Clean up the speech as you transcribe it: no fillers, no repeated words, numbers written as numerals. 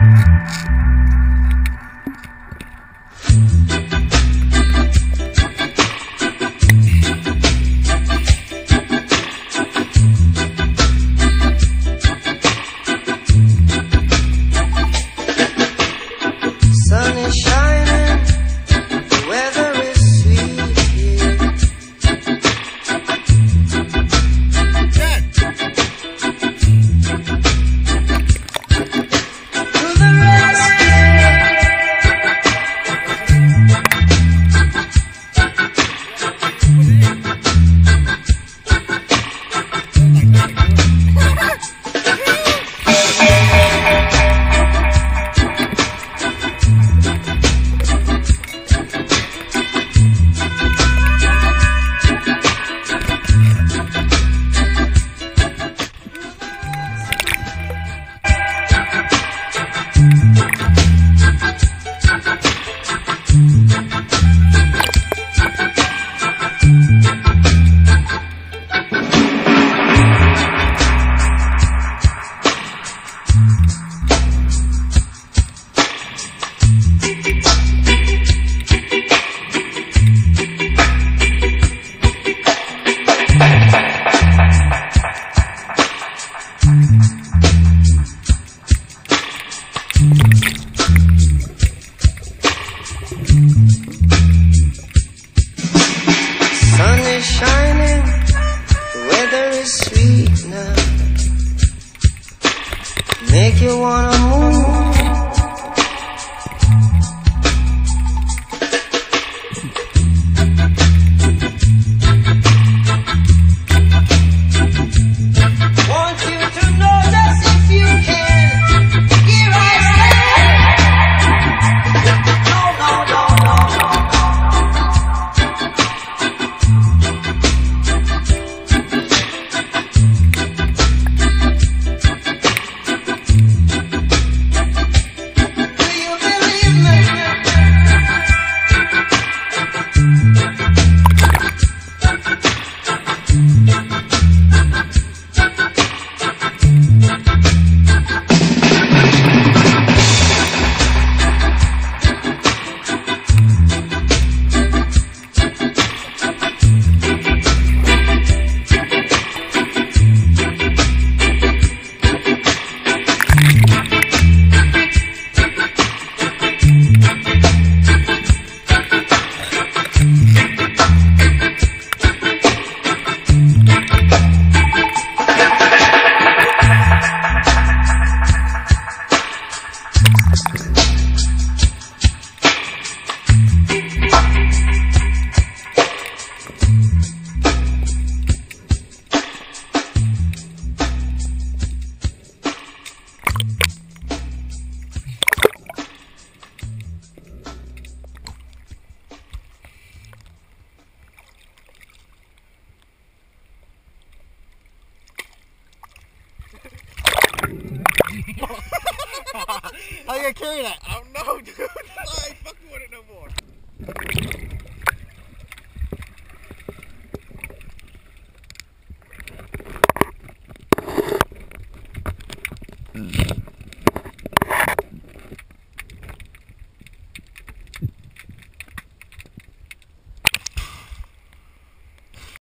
Sun is shining, the weather is sweet here. To the sun is shining, the weather is sweet now. Make you wanna move. Want you to know just if you can. Here I stand. No, no, no, no, no, Do you believe me? How you gonna carry that? I don't know, dude. I ain't fucking with it no more.